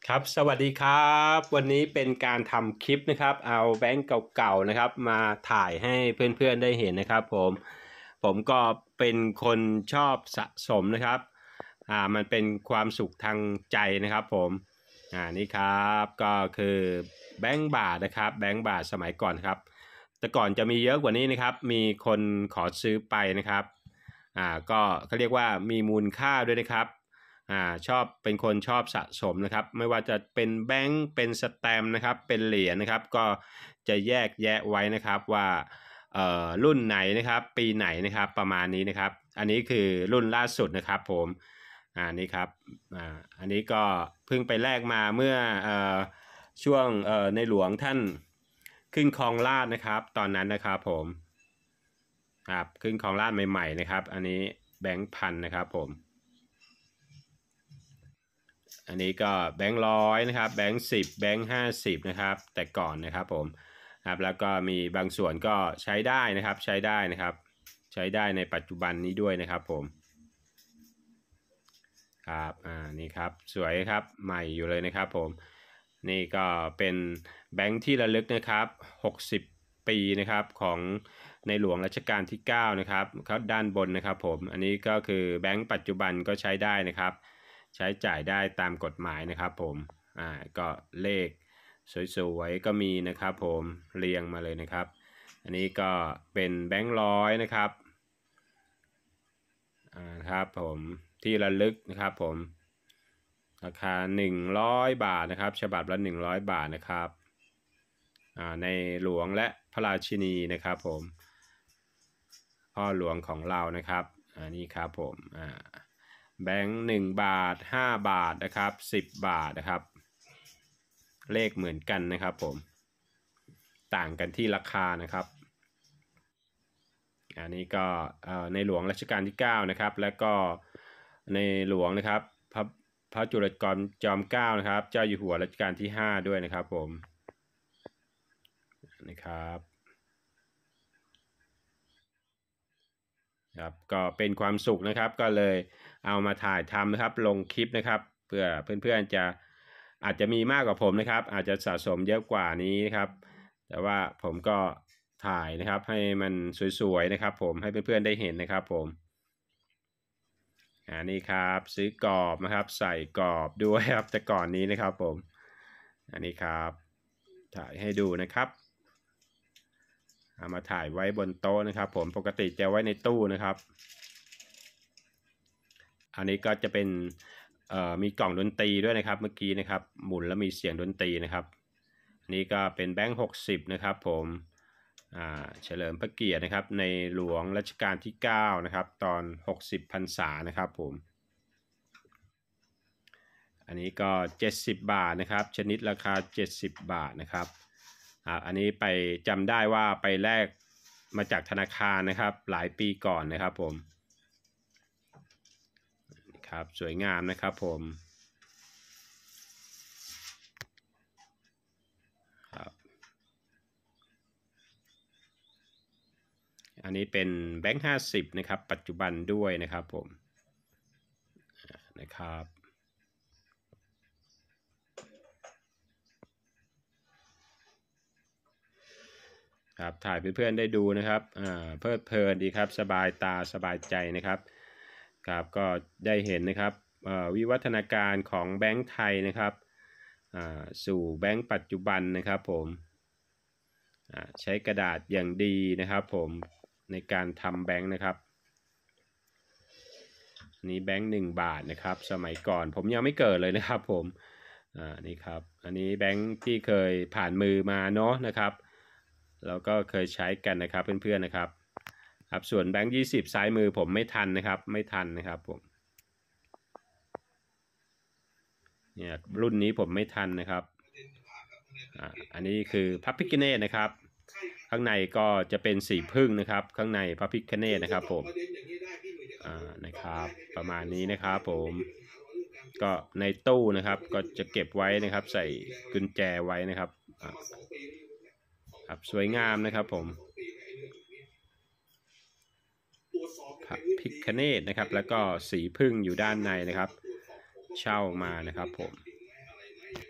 ครับสวัสดีครับวันนี้เป็นการทำคลิปนะครับเอาแบงก์เก่าๆนะครับมาถ่ายให้เพื่อนๆได้เห็นนะครับผมก็เป็นคนชอบสะสมนะครับมันเป็นความสุขทางใจนะครับผมนี่ครับก็คือแบงก์บาทนะครับแบงก์บาทสมัยก่อนครับแต่ก่อนจะมีเยอะกว่านี้นะครับมีคนขอซื้อไปนะครับก็เขาเรียกว่ามีมูลค่าด้วยนะครับชอบเป็นคนชอบสะสมนะครับไม่ว่าจะเป็นแบงก์เป็นสแตมป์นะครับเป็นเหรียญนะครับก็จะแยกแยะไว้นะครับว่ารุ่นไหนนะครับปีไหนนะครับประมาณนี้นะครับอันนี้คือรุ่นล่าสุดนะครับผมนี่ครับอันนี้ก็เพิ่งไปแลกมาเมื่อช่วงในหลวงท่านขึ้นครองราชย์นะครับตอนนั้นนะครับผมครับขึ้นครองราชย์ใหม่ๆนะครับอันนี้แบงค์พันนะครับผมอันนี้ก็แบงค์ร้อยนะครับแบงค์10แบงค์50นะครับแต่ก่อนนะครับผมครับแล้วก็มีบางส่วนก็ใช้ได้นะครับใช้ได้นะครับใช้ได้ในปัจจุบันนี้ด้วยนะครับผมครับนี่ครับสวยครับใหม่อยู่เลยนะครับผมนี่ก็เป็นแบงค์ที่ระลึกนะครับ60ปีนะครับของในหลวงรัชกาลที่9นะครับเขาด้านบนนะครับผมอันนี้ก็คือแบงค์ปัจจุบันก็ใช้ได้นะครับใช้จ่ายได้ตามกฎหมายนะครับผมก็เลขสวยๆก็มีนะครับผมเรียงมาเลยนะครับอันนี้ก็เป็นแบงค์ร้อยนะครับครับผมที่ระลึกนะครับผมราคา100 บาทนะครับฉบับละ100 บาทนะครับในหลวงและพระราชินีนะครับผมพ่อหลวงของเรานะครับนี่ครับผมแบงค์1 บาท5 บาทนะครับ10 บาทนะครับเลขเหมือนกันนะครับผมต่างกันที่ราคานะครับอันนี้ก็ในหลวงรัชกาลที่9นะครับแล้วก็ในหลวงนะครับพระจุลจอมเกล้านะครับเจ้าอยู่หัวรัชกาลที่5ด้วยนะครับผมนะครับก็เป็นความสุขนะครับก็เลยเอามาถ่ายทำนะครับลงคลิปนะครับเพื่อเพื่อนๆจะอาจจะมีมากกว่าผมนะครับอาจจะสะสมเยอะกว่านี้นะครับแต่ว่าผมก็ถ่ายนะครับให้มันสวยๆนะครับผมให้เพื่อนๆได้เห็นนะครับผมนี่ครับซื้อกรอบนะครับใส่กรอบด้วยครับแต่ก่อนนี้นะครับผมอันนี้ครับถ่ายให้ดูนะครับเอามาถ่ายไว้บนโต๊ะนะครับผมปกติจะไว้ในตู้นะครับอันนี้ก็จะเป็นมีกล่องดนตรีด้วยนะครับเมื่อกี้นะครับหมุนแล้วมีเสียงดนตรีนะครับอันนี้ก็เป็นแบงค์60นะครับผมเฉลิมพระเกียรตินะครับในหลวงรัชกาลที่9นะครับตอน60พรรษานะครับผมอันนี้ก็70 บาทนะครับชนิดราคา70 บาทนะครับอันนี้ไปจำได้ว่าไปแลกมาจากธนาคารนะครับหลายปีก่อนนะครับผมครับสวยงามนะครับผมครับอันนี้เป็นแบงค์50นะครับปัจจุบันด้วยนะครับผมนะครับครับถ่ายเพื่อนๆได้ดูนะครับเพลิดเพลินดีครับสบายตาสบายใจนะครับครับก็ได้เห็นนะครับวิวัฒนาการของแบงค์ไทยนะครับสู่แบงค์ปัจจุบันนะครับผมใช้กระดาษอย่างดีนะครับผมในการทำแบงค์นะครับนี้แบงค์1 บาทนะครับสมัยก่อนผมยังไม่เกิดเลยนะครับผมนี่ครับอันนี้แบงค์ที่เคยผ่านมือมาเนาะนะครับเราก็เคยใช้กันนะครับเพื่อนๆนะครับครับส่วนแบงค์20ซ้ายมือผมไม่ทันนะครับไม่ทันนะครับผมเนี่ยรุ่นนี้ผมไม่ทันนะครับอันนี้คือพระพิฆเนศนะครับข้างในก็จะเป็นสีพึ่งนะครับข้างในพระพิฆเนศนะครับผมนะครับประมาณนี้นะครับผมก็ในตู้นะครับก็จะเก็บไว้นะครับใส่กุญแจไว้นะครับครับสวยงามนะครับผมพระพิฆเนศนะครับแล้วก็สีพึ่งอยู่ด้านในนะครับเช่ามานะครับผม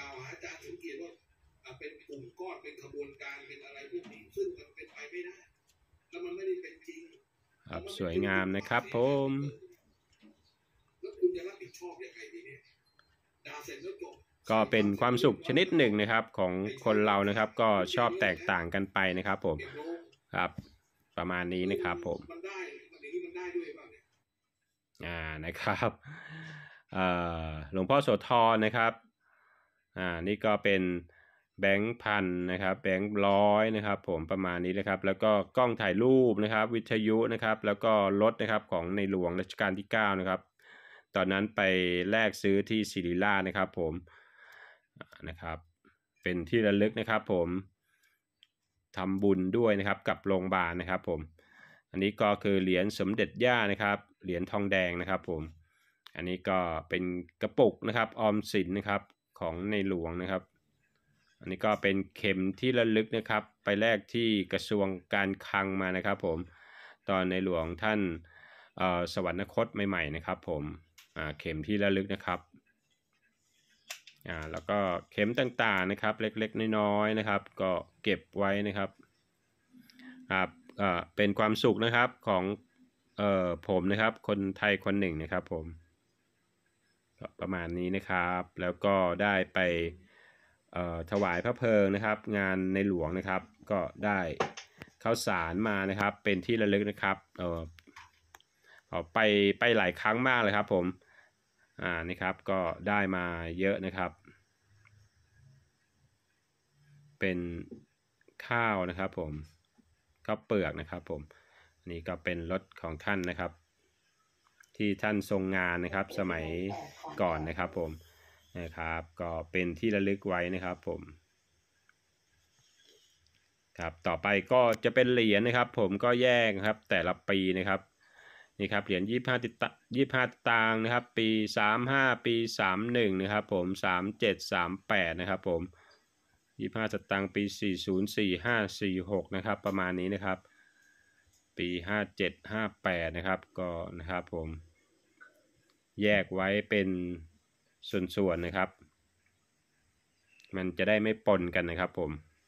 ล่าวหาอาจารย์สมเกียรติว่าเป็นกลุ่มก้อนเป็นขบวนการเป็นอะไรพวกนี้ซึ่งมันเป็นไปไม่ได้แล้วมันไม่ได้เป็นจริงครับสวยงามนะครับผมแล้วคุณจะรับผิดชอบยังไงทีนี้ด่าเสร็จแล้วจบก็เป็นความสุขชนิดหนึ่งนะครับของคนเรานะครับก็ชอบแตกต่างกันไปนะครับผมครับประมาณนี้นะครับผมมันได้มันได้ด้วยป่ะเนี่ยนะครับหลวงพ่อโสธรนะครับนี่ก็เป็นแบงค์พันนะครับแบงค์ร้อยนะครับผมประมาณนี้นะครับแล้วก็กล้องถ่ายรูปนะครับวิทยุนะครับแล้วก็รถนะครับของในหลวงรัชกาลที่9นะครับตอนนั้นไปแลกซื้อที่ศิริราชนะครับผมนะครับเป็นที่ระลึกนะครับผมทำบุญด้วยนะครับกับโรงพยาบาลนะครับผมอันนี้ก็คือเหรียญสมเด็จย่านะครับเหรียญทองแดงนะครับผมอันนี้ก็เป็นกระปุกนะครับออมสินนะครับของในหลวงนะครับอันนี้ก็เป็นเข็มที่ระลึกนะครับไปแลกที่กระทรวงการคลังมานะครับผมตอนในหลวงท่านสวรรคตใหม่ๆนะครับผมเข็มที่ระลึกนะครับแล้วก็เข็มต่างๆนะครับเล็กๆน้อยๆนะครับก็เก็บไว้นะครับเป็นความสุขนะครับของผมนะครับคนไทยคนหนึ่งนะครับผมประมาณนี้นะครับแล้วก็ได้ไปถวายพระเพลิงนะครับงานในหลวงนะครับก็ได้ข้าวสารมานะครับเป็นที่ระลึกนะครับไปหลายครั้งมากเลยครับผมนี่ครับก็ได้มาเยอะนะครับเป็นข้าวนะครับผมข้าวเปลือกนะครับผมนี่ก็เป็นรถของท่านนะครับที่ท่านทรงงานนะครับสมัยก่อนนะครับผมนะครับก็เป็นที่ระลึกไว้นะครับผมครับต่อไปก็จะเป็นเหรียญนะครับผมก็แยกครับแต่ละปีนะครับนี่ครับเหรียญ25ตางค์นะครับปี35ปี31นะครับผม37 38นะครับผม25สตางค์ปี40 45 46นะครับประมาณนี้นะครับปี57 58นะครับก็นะครับผมแยกไว้เป็นส่วนๆนะครับมันจะได้ไม่ปนกันนะครับผม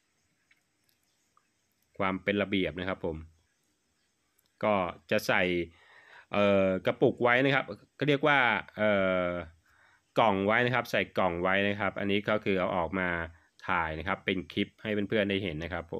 ความเป็นระเบียบนะครับผมก็จะใส่กระปุกไว้นะครับก็เรียกว่ากล่องไว้นะครับใส่กล่องไว้นะครับอันนี้ก็คือเอาออกมาถ่ายนะครับเป็นคลิปให้เพื่อนๆได้เห็นนะครับผม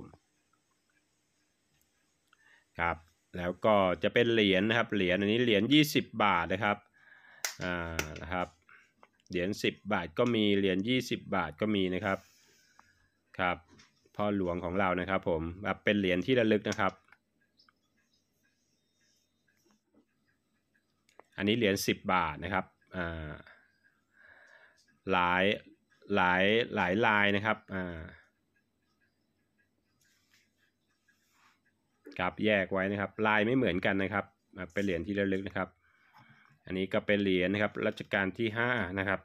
ครับแล้วก็จะเป็นเหรียญนะครับเหรียญอันนี้เหรียญ20 บาทนะครับนะครับเหรียญ10 บาทก็มีเหรียญ20 บาทก็มีนะครับครับพ่อหลวงของเรานะครับผมแบบเป็นเหรียญที่ระลึกนะครับอันนี้เหรียญ10 บาทนะครับหลายลายนะครับครับแยกไว้นะครับลายไม่เหมือนกันนะครับเป็นเหรียญที่ระลึกนะครับอันนี้ก็เป็นเหรียญนะครับรัชกาลที่5นะครับ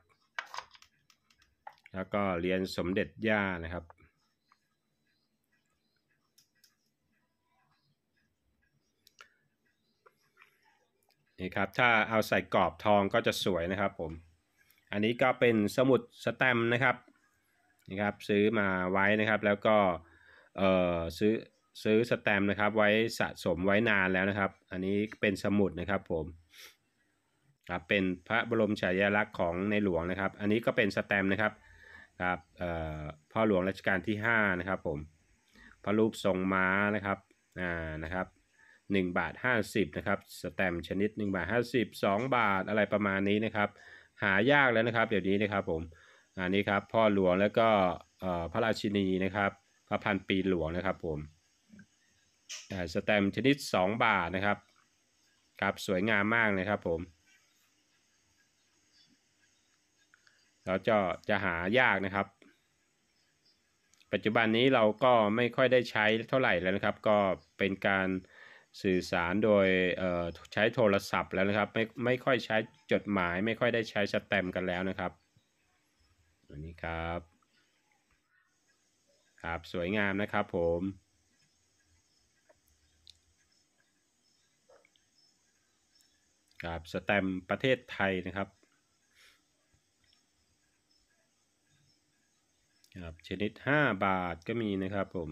แล้วก็เหรียญสมเด็จย่านะครับนี่ครับถ้าเอาใส่กรอบทองก็จะสวยนะครับผมอันนี้ก็เป็นสมุดสแตมป์นะครับซื้อมาไว้นะครับแล้วก็ซื้อสแตมป์นะครับไว้สะสมไว้นานแล้วนะครับอันนี้เป็นสมุดนะครับผมครับเป็นพระบรมฉายาลักษณ์ของในหลวงนะครับอันนี้ก็เป็นสแตมป์นะครับครับพ่อหลวงรัชกาลที่5นะครับผมพระรูปทรงม้านะครับนะครับ1 บาท 50นะครับสแตมป์ชนิด1 บาท 50 2 บาทอะไรประมาณนี้นะครับหายากแล้วนะครับเดี๋ยวนี้นะครับผมอันนี้ครับพ่อหลวงแล้วก็พระราชินีนะครับพระพันปีหลวงนะครับผมสแตมป์ชนิด2 บาทนะครับครับสวยงามมากเลยครับผมแล้วจะหายากนะครับปัจจุบันนี้เราก็ไม่ค่อยได้ใช้เท่าไหร่แล้วนะครับก็เป็นการสื่อสารโดยใช้โทรศัพท์แล้วนะครับไม่ค่อยใช้จดหมายไม่ค่อยได้ใช้สแตมป์กันแล้วนะครับอันนี้ครับครับสวยงามนะครับผมครับสแตมป์ประเทศไทยนะครับครับชนิด5 บาทก็มีนะครับผม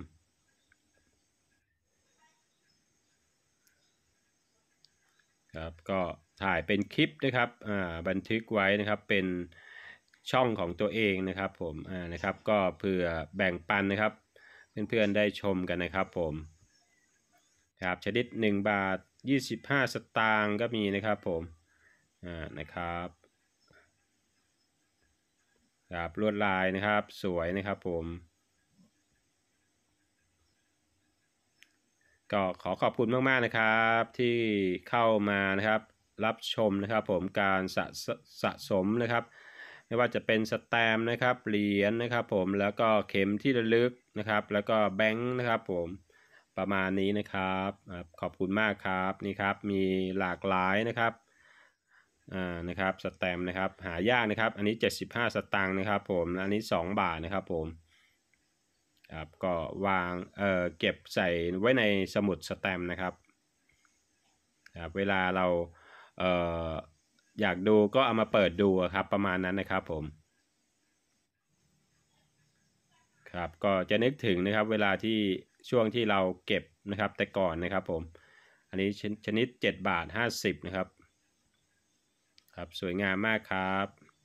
ครับก็ถ่ายเป็นคลิปนะครับบันทึกไว้นะครับเป็นช่องของตัวเองนะครับผมนะครับก็เพื่อแบ่งปันนะครับเพื่อนๆได้ชมกันนะครับผมครับชนิด1 บาท25 สตางค์ก็มีนะครับผมนะครับครับลวดลายนะครับสวยนะครับผมก็ขอขอบคุณมากๆนะครับที่เข้ามานะครับรับชมนะครับผมการสะสมนะครับไม่ว่าจะเป็นสแตมป์นะครับเหรียญนะครับผมแล้วก็เข็มที่ระลึกนะครับแล้วก็แบงค์นะครับผมประมาณนี้นะครับขอบคุณมากครับนี่ครับมีหลากหลายนะครับนะครับสแตมป์นะครับหายากนะครับอันนี้75 สตางค์นะครับผมอันนี้2 บาทนะครับผมครับก็วางเก็บใส่ไว้ในสมุดสแตมป์นะครับครับเวลาเราอยากดูก็เอามาเปิดดูครับประมาณนั้นนะครับผมครับก็จะนึกถึงนะครับเวลาที่ช่วงที่เราเก็บนะครับแต่ก่อนนะครับผมอันนี้ชนิด7 บาท 50นะครับครับสวยงามมากครับ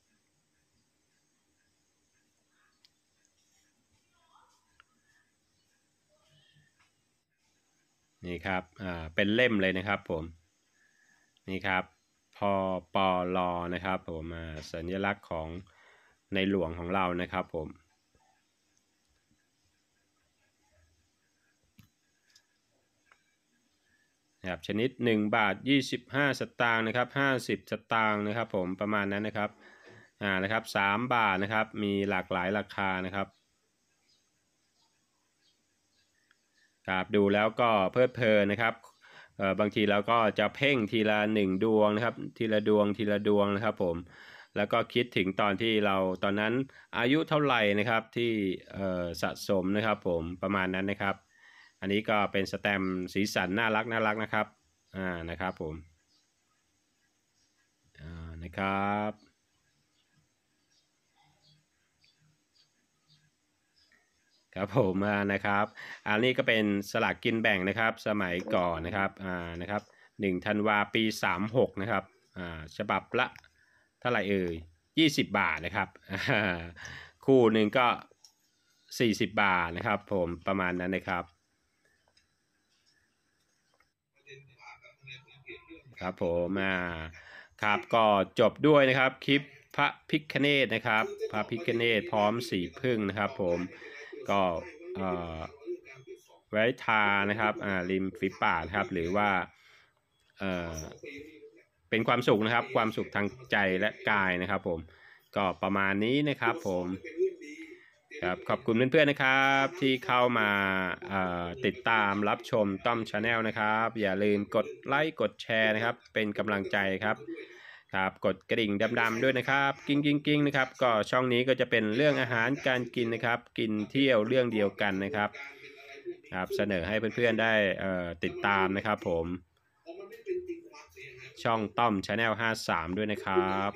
นี่ครับเป็นเล่มเลยนะครับผมนี่ครับพอปอลอนะครับผมสัญลักษณ์ของในหลวงของเรานะครับผมนะครับชนิด1 บาท 25 สตางค์นะครับ50 สตางค์นะครับผมประมาณนั้นนะครับนะครับ3 บาทนะครับมีหลากหลายราคานะครับครับดูแล้วก็เพลิดเพลินนะครับบางทีเราก็จะเพ่งทีละ1 ดวงนะครับทีละดวงทีละดวงนะครับผมแล้วก็คิดถึงตอนที่เราตอนนั้นอายุเท่าไหร่นะครับที่สะสมนะครับผมประมาณนั้นนะครับอันนี้ก็เป็นสแตมป์สีสันน่ารักน่ารักนะครับนะครับผมนะครับครับผมนะครับอันนี้ก็เป็นสลากกินแบ่งนะครับสมัยก่อนนะครับนะครับ1 ธันวาปี36นะครับฉบับละเท่าไหร่เอ่ย20 บาทนะครับคู่หนึ่งก็40 บาทนะครับผมประมาณนั้นนะครับครับผมครับก็จบด้วยนะครับคลิปพระพิฆเนศนะครับพระพิฆเนศพร้อมสีพึ่งนะครับผมก็ไว้ทานะครับริมฝีปากครับหรือว่าเป็นความสุขนะครับความสุขทางใจและกายนะครับผมก็ประมาณนี้นะครับผมครับขอบคุณเพื่อนๆนะครับที่เข้ามาติดตามรับชมต้อมชาแนลนะครับอย่าลืมกดไลค์กดแชร์นะครับเป็นกำลังใจครับครับกดกระดิ่งดำๆด้วยนะครับกิ้งนะครับก็ช่องนี้ก็จะเป็นเรื่องอาหารการกินนะครับกินเที่ยวเรื่องเดียวกันนะครับครับเสนอให้เพื่อนๆได้ติดตามนะครับผมช่องต้อมชาแนล53ด้วยนะครับ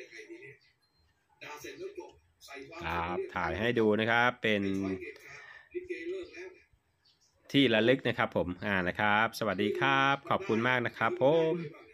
ครับถ่ายให้ดูนะครับเป็นที่ระลึกนะครับผมนะครับสวัสดีครับขอบคุณมากนะครับผม